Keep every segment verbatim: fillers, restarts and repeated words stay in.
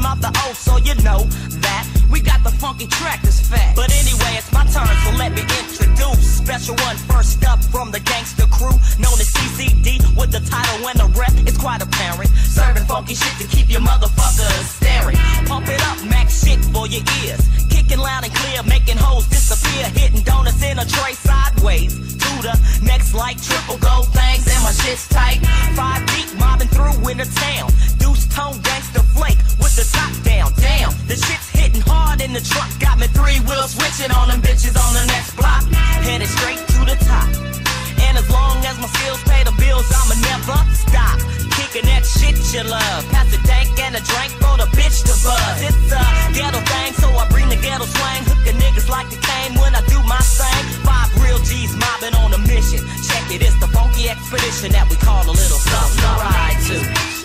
from out the O, so you know that we got the funky track that's fat. But anyway, it's my turn, so let me introduce special one. First up from the gangster crew, known as C C D, with the title and the rep, it's quite apparent. Serving funky shit to keep your motherfuckers staring. Pump it up, max shit for your ears. Kicking loud and clear, making hoes disappear. Hitting donuts in a tray sideways to the next like triple gold things, and my shit's tight. Five deep, mobbing through in the town. Deuce tone gangster flake with the top down. Damn, the shit's hitting hard in the truck. Got me three wheels switching on them bitches on the next block. Headed straight to the top. And as long as my skills pay the bills, I'ma never stop. Kicking that shit you love. Pass a dank and a drink for the bitch to buzz. It's a ghetto thing, so I bring the ghetto slang. Hooking niggas like the cane when I do my thing. Five real G's mobbing on a mission. Check it, it's the funky expedition that we call a little something to ride to.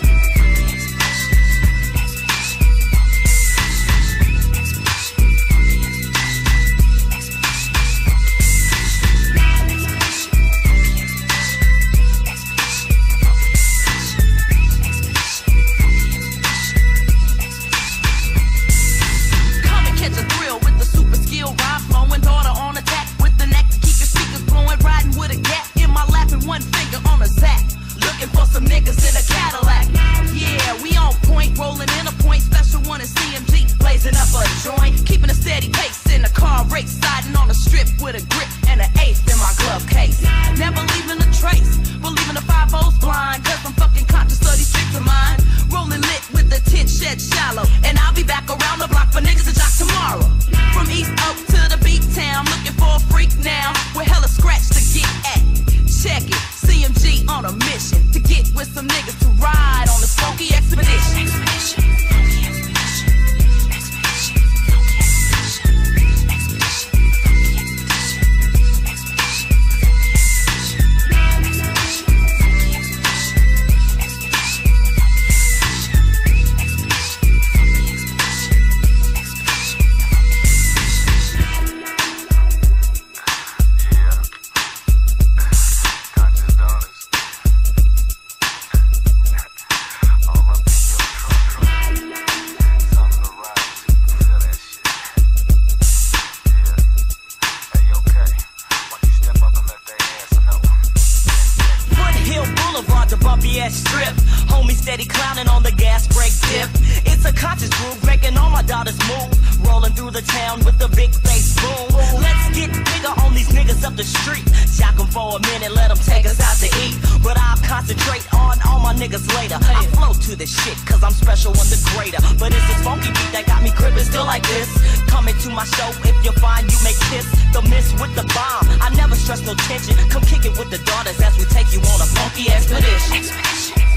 One finger on a zap, looking for some niggas in a Cadillac. Yeah, we on point, rolling in a point. Special one in C M G, blazing up a joint, keeping a steady pace in the car race, siding on a strip with a grip and an eighth in my glove case. Never leaving a trace, believing the five O's blind, cause I'm fucking conscious of these tricks of mine. Rolling lit with the tent shed shallow, and I'll be back around the block for niggas to jock tomorrow. From East Oak to the beat town, looking for a freak now, with hella scratch to get at. Check it, C M G on a mission to get with some niggas to ride on this funky expedition. Expedition, funky expedition, expedition, funky expedition, expedition, funky expedition, expedition, funky expedition, expedition, funky expedition, expedition, funky strip, homie steady clowning on the gas brake dip. It's a conscious groove, making all my daughters move. Rolling through the town with the big face boom. Let's get bigger on these niggas up the street. Shock them for a minute, let them take us out to eat. But I'll concentrate on all my niggas later. I flow to this shit, cause I'm special and the greater. But it's this funky beat that got me crippin' still like this. Coming to my show, if you find you may kiss the miss with the bomb. I never stress no tension, come kick it with the daughters as we take you on a funky expedition. Expedition.